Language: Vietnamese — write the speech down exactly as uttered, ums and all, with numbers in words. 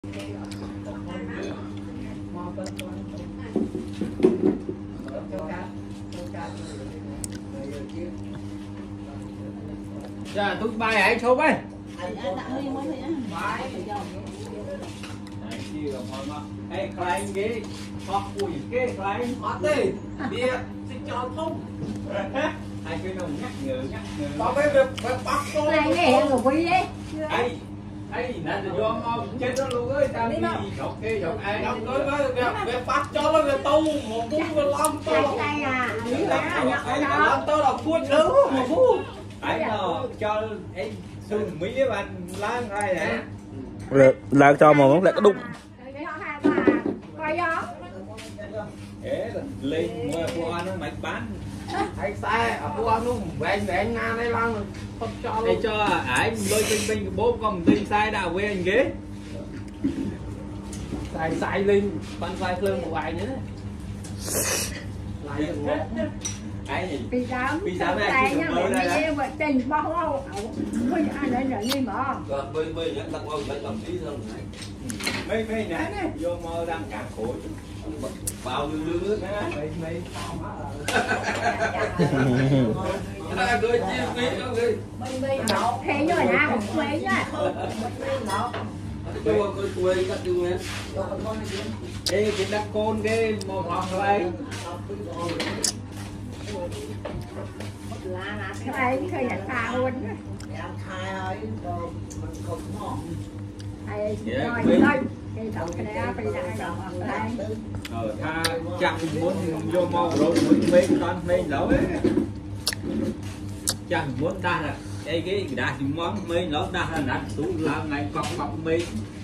Dạ tôi bài ấy chụp ấy. Ê, khai ghê, hoặc quỷ ghê khai. Mất đi, bia xin cho thông. Hai cái nồng nhắc nhở nhắc nhở. Có cái việc việc bắt con. Này nghe hiểu của quý ấy. Ê, ê, nãy giờ vô mau chết đó luôn ơi, tao đi dọc kia dọc ai. Đọc nói với việc việc bắt cho nó người tu một tu một lăm tu. Này này à, lý đó nhỏ đó. Lăm tu là cuốn thứ một phút. Ấy nó cho ấy xuân Mỹ bạn lá khai nè. Là cho mà vẫn lại cái đụng. Coi gió. Ê, lên mua của anh nó mạch bán. Anh xe ở khu anh luôn về để anh Nga đây lăng không cho Để cho ai lôi tinh tinh bố con tinh sai đã quê anh ghế. xài xài lên ban xài lên một vài nữa lại được ngon Ai gì? Vì sao? Vì sao đây? Tại Chị nha mơ đây mẹ đó. mà tình bao lâu. Bây giờ anh lại đi mở. rồi bây bây giờ tao coi phải làm tí hơn này Mấy mấy nè, vô mơ đang càng khổ. vào lư lư nước Mấy mấy à cười chi phí đó người Thế rồi nè, một quê nha. tôi coi quê các chú nghe Ê, cái đất côn cái một học này. Cái này khơi nhặt xa luôn. Thầy rồi thôi. Cái thằng cái này phải lại rồi. Đây. Ờ, tha chẳng muốn vô màu rồi muốn mấy con mấy lẩu ấy. Chẳng muốn đa là cái cái đá thì món mấy lẩu đa là đặt xuống làm này cọc cọc mấy